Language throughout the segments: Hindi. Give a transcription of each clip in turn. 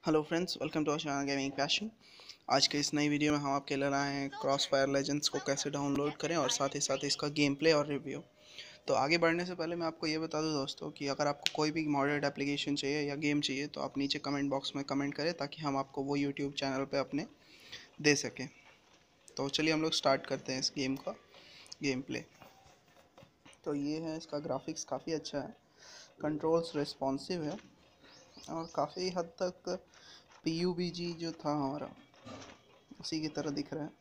Hello friends, welcome to our gaming passion. आज के इस नई वीडियो में हम आपके ले लाए हैं क्रॉस फायर लेजेंड्स को कैसे डाउनलोड करें और साथ ही साथ इसका गेम प्ले और रिव्यू। तो आगे बढ़ने से पहले मैं आपको ये बता दूं दोस्तों कि अगर आपको कोई भी मॉडर्ड एप्लीकेशन चाहिए या गेम चाहिए तो आप नीचे कमेंट बॉक्स में कमेंट करें ताकि हम आपको वो यूट्यूब चैनल पर अपने दे सकें। तो चलिए हम लोग स्टार्ट करते हैं इस गेम का गेम प्ले। तो ये है, इसका ग्राफिक्स काफ़ी अच्छा है, कंट्रोल्स रिस्पॉन्सिव है और काफ़ी हद तक PUBG जो था हमारा उसी की तरह दिख रहा है।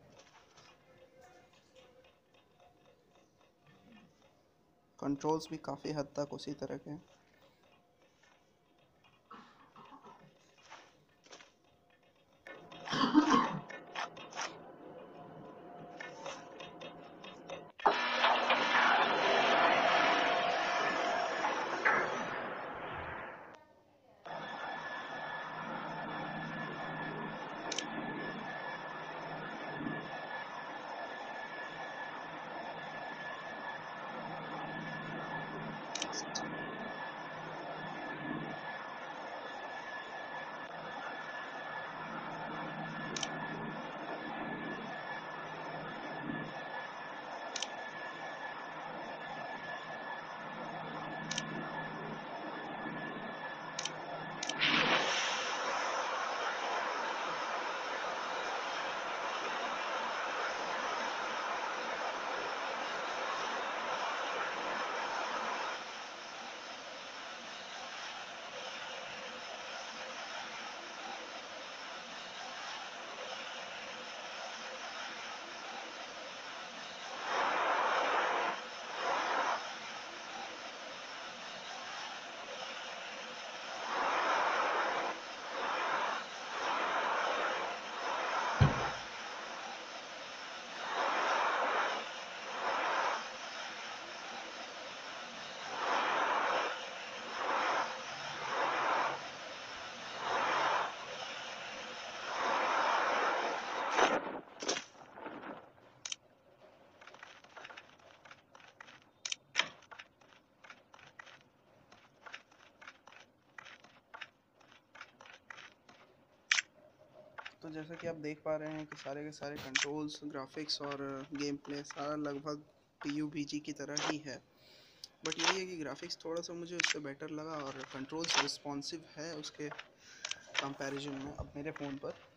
कंट्रोल्स भी काफ़ी हद तक उसी तरह के हैं। तो जैसा कि आप देख पा रहे हैं कि सारे के सारे कंट्रोल्स, ग्राफिक्स और गेम प्ले सारा लगभग PUBG की तरह ही है। बट यही है कि ग्राफिक्स थोड़ा सा मुझे उससे बेटर लगा और कंट्रोल्स रिस्पॉन्सिव है उसके कंपैरिजन में अब मेरे फ़ोन पर।